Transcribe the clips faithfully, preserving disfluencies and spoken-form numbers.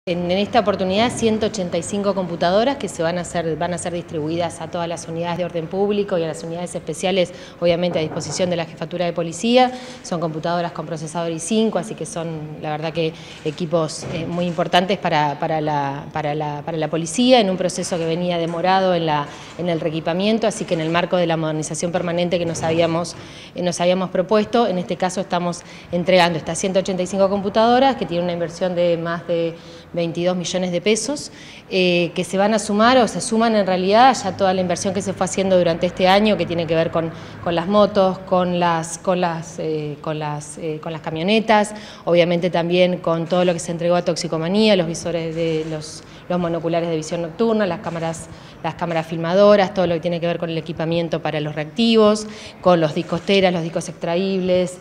En esta oportunidad ciento ochenta y cinco computadoras que se van a hacer, van a ser distribuidas a todas las unidades de orden público y a las unidades especiales, obviamente a disposición de la Jefatura de Policía. Son computadoras con procesador i cinco, así que son la verdad que equipos eh, muy importantes para, para, la, para, la, para la policía, en un proceso que venía demorado en, la, en el reequipamiento, así que en el marco de la modernización permanente que nos habíamos, eh, nos habíamos propuesto, en este caso estamos entregando estas ciento ochenta y cinco computadoras que tienen una inversión de más de veintidós millones de pesos, eh, que se van a sumar o se suman en realidad ya toda la inversión que se fue haciendo durante este año, que tiene que ver con, con las motos, con las, con, las, eh, con, las, eh, con las camionetas, obviamente también con todo lo que se entregó a toxicomanía, los visores de los, los monoculares de visión nocturna, las cámaras, las cámaras filmadoras, todo lo que tiene que ver con el equipamiento para los reactivos, con los discos teras, los discos extraíbles,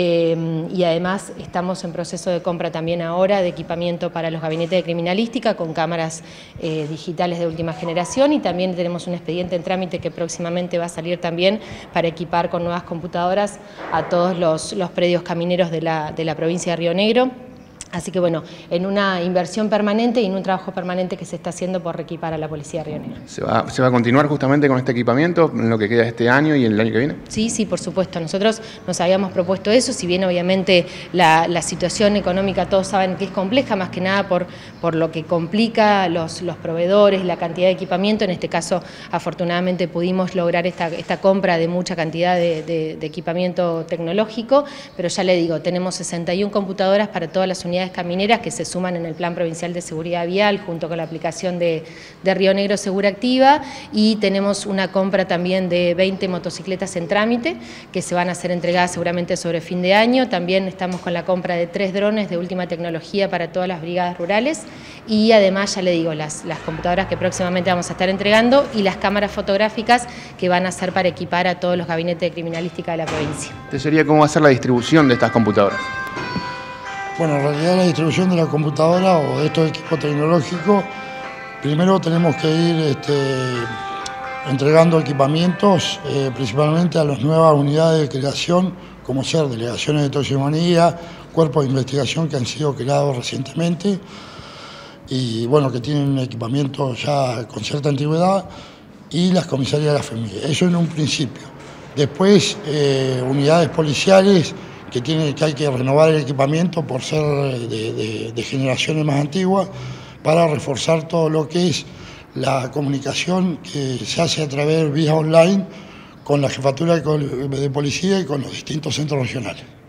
eh, y además estamos en proceso de compra también ahora de equipamiento para los gabinetes de criminalística con cámaras eh, digitales de última generación, y también tenemos un expediente en trámite que próximamente va a salir también para equipar con nuevas computadoras a todos los, los predios camineros de la, de la provincia de Río Negro. Así que bueno, en una inversión permanente y en un trabajo permanente que se está haciendo por reequipar a la Policía de Río Negro. ¿Se va, ¿Se va a continuar justamente con este equipamiento en lo que queda este año y el año que viene? Sí, sí, por supuesto. Nosotros nos habíamos propuesto eso, si bien obviamente la, la situación económica todos saben que es compleja, más que nada por, por lo que complica los, los proveedores y la cantidad de equipamiento. En este caso, afortunadamente pudimos lograr esta, esta compra de mucha cantidad de, de, de equipamiento tecnológico, pero ya le digo, tenemos sesenta y una computadoras para todas las unidades camineras que se suman en el Plan Provincial de Seguridad Vial junto con la aplicación de, de Río Negro Segura Activa, y tenemos una compra también de veinte motocicletas en trámite que se van a ser entregadas seguramente sobre fin de año. También estamos con la compra de tres drones de última tecnología para todas las brigadas rurales, y además ya le digo, las, las computadoras que próximamente vamos a estar entregando y las cámaras fotográficas que van a ser para equipar a todos los gabinetes de criminalística de la provincia. ¿Este sería cómo va a ser la distribución de estas computadoras? Bueno, en realidad la distribución de la computadora o de estos equipos tecnológicos, primero tenemos que ir este, entregando equipamientos eh, principalmente a las nuevas unidades de creación, como ser delegaciones de toxicomanía, cuerpos de investigación que han sido creados recientemente y bueno, que tienen equipamiento ya con cierta antigüedad, y las comisarías de la familia. Eso en un principio. Después, eh, unidades policiales que, tiene, que hay que renovar el equipamiento por ser de, de, de generaciones más antiguas, para reforzar todo lo que es la comunicación que se hace a través de vías online con la Jefatura de Policía y con los distintos centros regionales.